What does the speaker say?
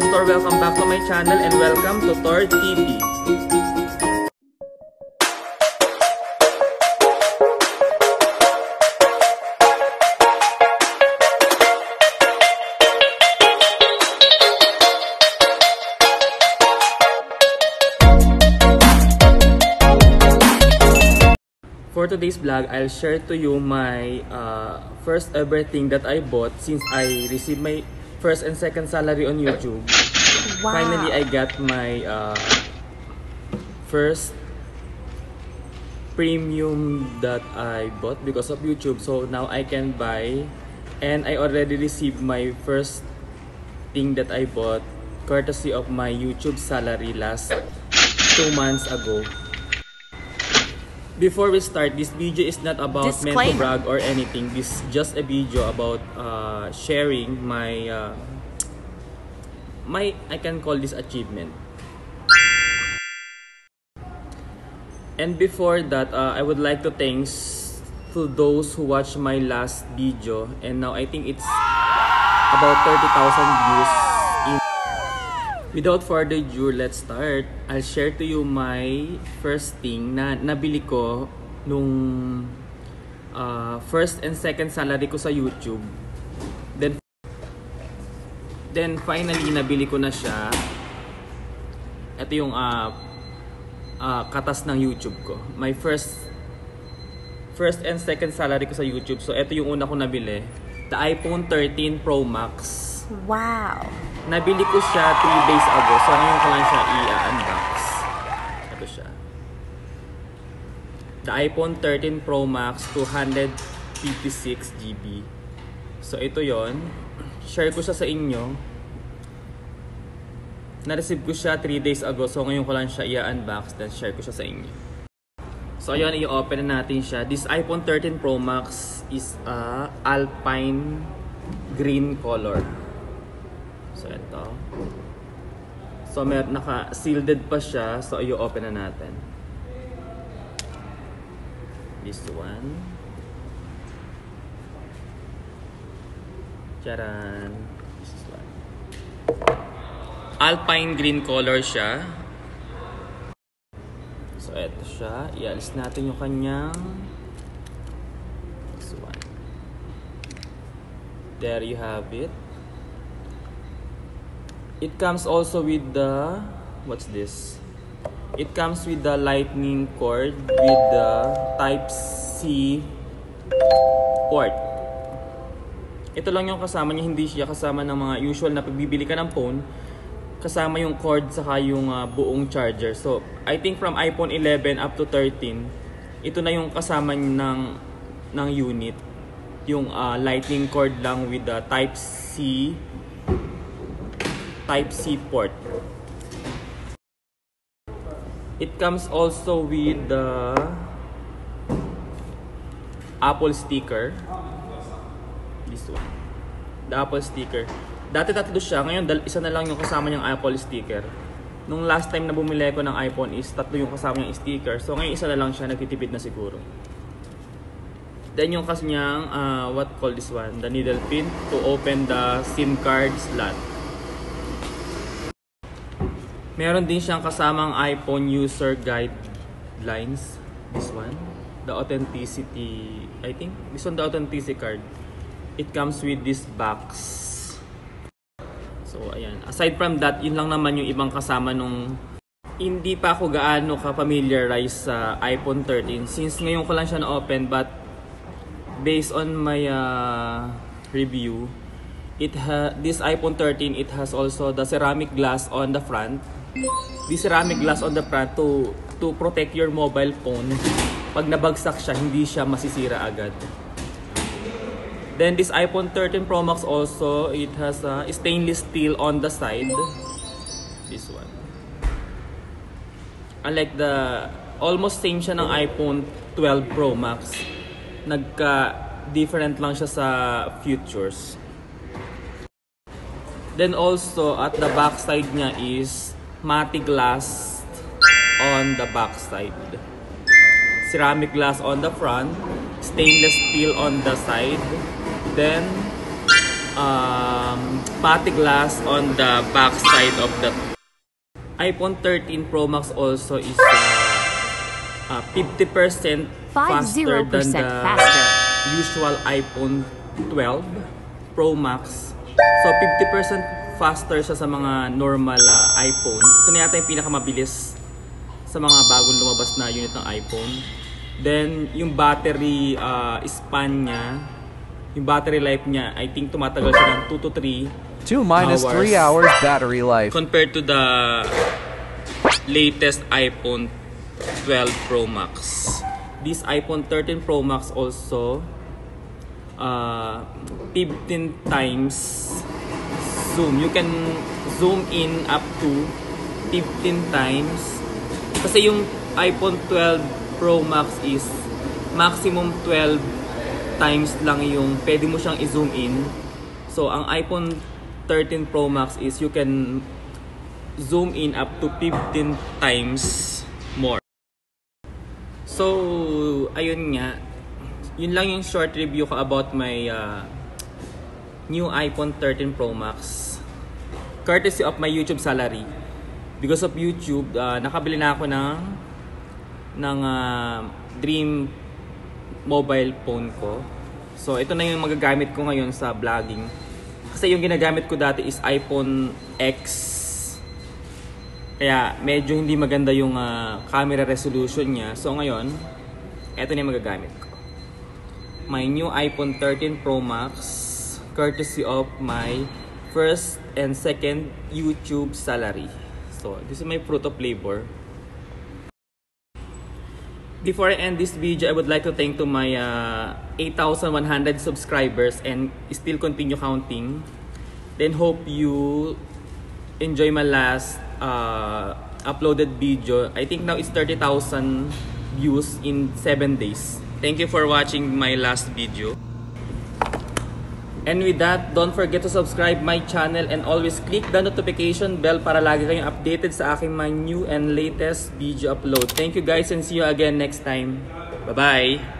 Tor, welcome back to my channel and welcome to Tor TV. For today's vlog, I'll share to you my first ever thing that I bought since I received my first and second salary on YouTube. Wow. Finally, I got my first premium that I bought because of YouTube. So now I can buy, and I already received my first thing that I bought courtesy of my YouTube salary last 2 months ago. Before we start, this video is not about meant to brag or anything. This is just a video about sharing my I can call this achievement. And before that, I would like to thanks to those who watched my last video, and now I think it's about 30,000 views. Without further ado, let's start. I'll share to you my first thing na nabili ko nung first and second salary ko sa YouTube. Then finally, nabili ko na siya. Ito yung katas ng YouTube ko. My first and second salary ko sa YouTube. So ito yung una ko nabili. The iPhone 13 Pro Max. Wow! Nabili ko siya 3 days ago. So ngayon ko lang siya i-unbox. Ito siya. The iPhone 13 Pro Max 256 GB. So ito yon. Share ko siya sa inyo. Na-receive ko siya 3 days ago. So ngayon ko lang siya i-unbox. Then share ko siya sa inyo. So ayun, i-open na natin siya. This iPhone 13 Pro Max is Alpine green color. So ito. So naka-sealed pa siya. So i-open na natin. This one. Charan. This one. Alpine green color siya. So ito siya. I-alis natin yung kanyang. This one. There you have it. It comes also with the, what's this? It comes with the lightning cord with the Type-C port. Ito lang yung kasama niya, hindi siya kasama ng mga usual na pagbibili ka ng phone. Kasama yung cord saka yung buong charger. So, I think from iPhone 11 up to 13, ito na yung kasama ng unit. Yung lightning cord lang with the Type-C port. It comes also with the Apple sticker. This one. The Apple sticker. Dati tatlo siya, ngayon isa na lang yung kasama niyang Apple sticker. Nung last time na bumili ko ng iPhone is tatlo yung kasama niyang sticker. So ngayon isa na lang siya, nagtitipid na siguro. Then yung kanyang what call this one? The needle pin to open the SIM card slot. Meron din siyang kasamang iPhone user guidelines. This one. The authenticity, I think. This one, the authenticity card. It comes with this box. So, ayan. Aside from that, yun lang naman yung ibang kasama nung hindi pa ako gaano ka-familiarize sa iPhone 13. Since ngayon ko lang siya na-open, but based on my review, this iPhone 13, it has also the ceramic glass on the front. This ceramic glass on the front to protect your mobile phone. Pag nabagsak siya, hindi siya masisira agad. Then this iPhone 13 Pro Max also, it has a stainless steel on the side. This one. Unlike the almost same siya ng iPhone 12 Pro Max. Nagka-different lang siya sa features. Then also at the back side niya is matte glass on the back side. Ceramic glass on the front, stainless steel on the side. Then putty glass on the back side of the iPhone 13 Pro Max also is 50% faster than the usual iPhone 12 Pro Max. So 50% faster siya sa mga normal iPhone. Ito na yata yung pinakamabilis sa mga bagong lumabas na unit ng iPhone. Then yung battery span niya, yung battery life niya, I think tumatagal siya ng 2 to 3 2 minus 3 hours battery life compared to the latest iPhone 12 Pro Max. This iPhone 13 Pro Max also 15 times zoom. You can zoom in up to 15 times. Kasi yung iPhone 12 Pro Max is maximum 12 times lang yung pwede mo siyang i-zoom in. So ang iPhone 13 Pro Max is you can zoom in up to 15 times more. So ayun nga, yun lang yung short review ko about my new iPhone 13 Pro Max, courtesy of my YouTube salary. Because of YouTube, nakabili na ako ng Dream mobile phone ko. So ito na yung magagamit ko ngayon sa vlogging. Kasi yung ginagamit ko dati is iPhone X. Kaya medyo hindi maganda yung camera resolution niya. So ngayon, ito na yung magagamit ko. My new iPhone 13 Pro Max, courtesy of my first and second YouTube salary. So this is my fruit of labor. Before I end this video, I would like to thank to my 8,100 subscribers and still continue counting. Then hope you enjoy my last uploaded video. I think now it's 30,000 views in 7 days. Thank you for watching my last video. And with that, don't forget to subscribe my channel and always click the notification bell para lagi kayong updated sa aking mga new and latest video upload. Thank you guys and see you again next time. Bye-bye!